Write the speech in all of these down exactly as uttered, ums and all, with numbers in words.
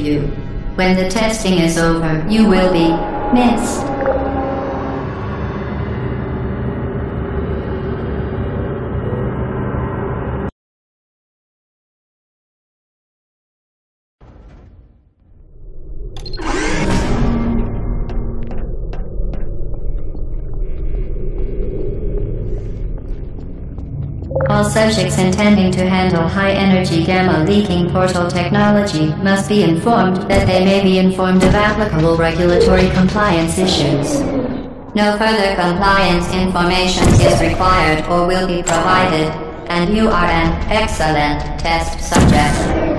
you. When the testing is over, you will be missed. All subjects intending to handle high-energy gamma-leaking portal technology must be informed that they may be informed of applicable regulatory compliance issues. No further compliance information is required or will be provided, and you are an excellent test subject.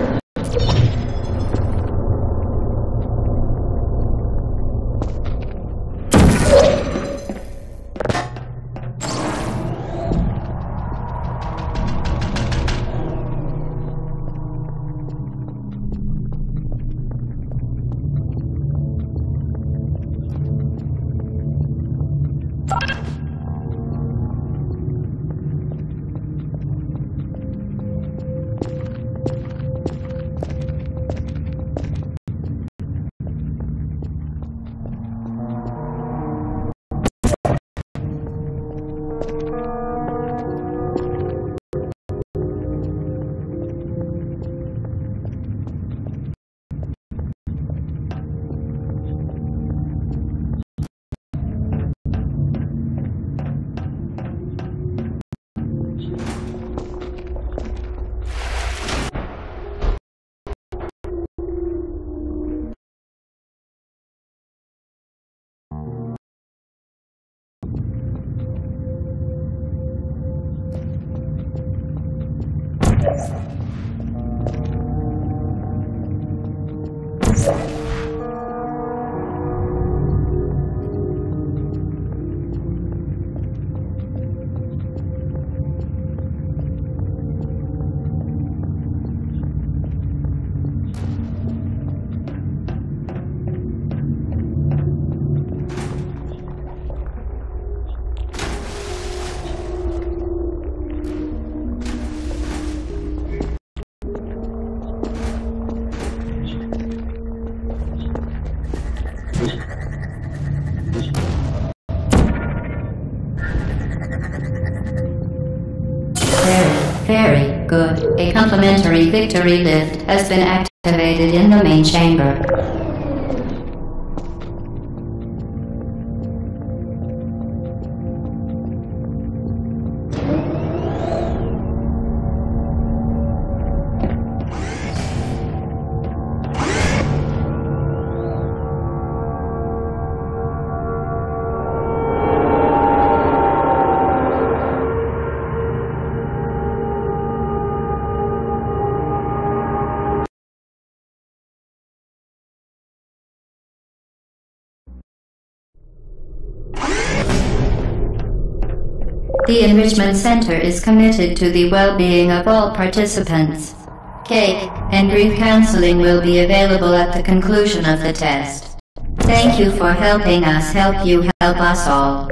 Very good. A complimentary victory lift has been activated in the main chamber. The Enrichment Center is committed to the well-being of all participants. Cake and grief counseling will be available at the conclusion of the test. Thank you for helping us help you help us all.